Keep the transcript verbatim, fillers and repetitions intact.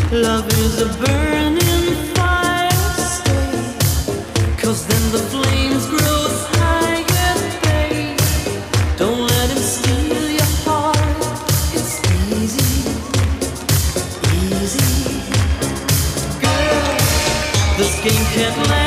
Love is a burning fire, stay. 'Cause then the flames grow higher, babe. Don't let him steal your heart. It's easy, easy. Girl, this game can't last.